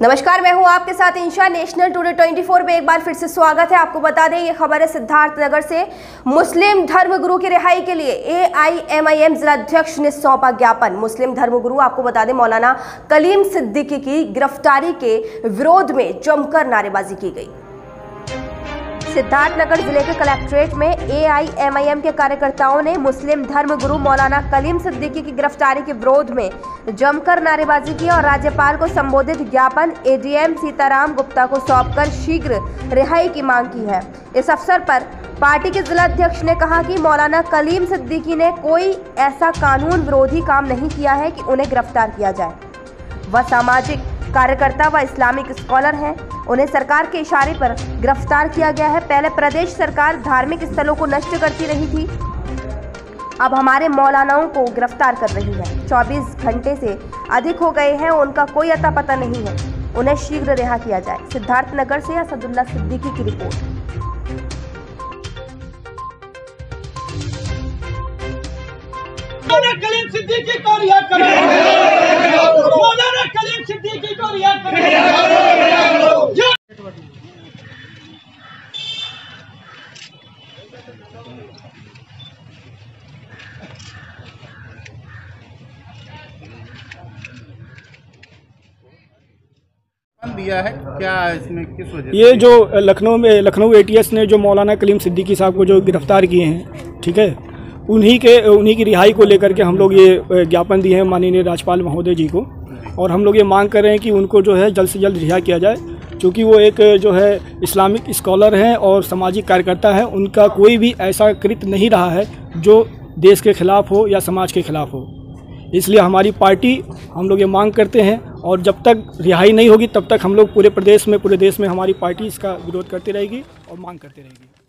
नमस्कार, मैं हूं आपके साथ इंशा। नेशनल टुडे 24 में एक बार फिर से स्वागत है। आपको बता दें, ये खबर है सिद्धार्थनगर से। मुस्लिम धर्मगुरु की रिहाई के लिए AIMIM जिलाध्यक्ष ने सौंपा ज्ञापन। मुस्लिम धर्मगुरु, आपको बता दें, मौलाना कलीम सिद्दीकी की गिरफ्तारी के विरोध में जमकर नारेबाजी की गई। सिद्धार्थनगर जिले के कलेक्ट्रेट में AIMIM के कार्यकर्ताओं ने मुस्लिम धर्मगुरु मौलाना कलीम सिद्दीकी की गिरफ्तारी के विरोध में जमकर नारेबाजी की और राज्यपाल को संबोधित ज्ञापन ADM सीताराम गुप्ता को सौंपकर शीघ्र रिहाई की मांग की है। इस अवसर पर पार्टी के जिलाध्यक्ष ने कहा कि मौलाना कलीम सिद्दीकी ने कोई ऐसा कानून विरोधी काम नहीं किया है कि उन्हें गिरफ्तार किया जाए। वह सामाजिक कार्यकर्ता व इस्लामिक स्कॉलर हैं। उन्हें सरकार के इशारे पर गिरफ्तार किया गया है। पहले प्रदेश सरकार धार्मिक स्थलों को नष्ट करती रही थी, अब हमारे मौलानाओं को गिरफ्तार कर रही है। 24 घंटे से अधिक हो गए हैं, उनका कोई अता पता नहीं है। उन्हें शीघ्र रिहा किया जाए। सिद्धार्थनगर से असदुल्ला सिद्दीकी की रिपोर्ट। मौलाना कलीम सिद्दीकी को रिहा करो। मौलाना कलीम सिद्दीकी को रिहा करो। दिया है क्या इसमें, किस वजह? ये जो लखनऊ ATS ने जो मौलाना कलीम सिद्दीकी साहब को जो गिरफ्तार किए हैं, ठीक है, उन्हीं की रिहाई को लेकर के हम लोग ये ज्ञापन दिए हैं माननीय राज्यपाल महोदय जी को। और हम लोग ये मांग कर रहे हैं कि उनको जो है जल्द से जल्द रिहा किया जाए, क्योंकि वो एक जो है इस्लामिक स्कॉलर हैं और सामाजिक कार्यकर्ता है। उनका कोई भी ऐसा कृत्य नहीं रहा है जो देश के खिलाफ हो या समाज के खिलाफ हो। इसलिए हमारी पार्टी, हम लोग ये मांग करते हैं, और जब तक रिहाई नहीं होगी तब तक हम लोग पूरे देश में हमारी पार्टी इसका विरोध करती रहेगी और मांग करती रहेगी।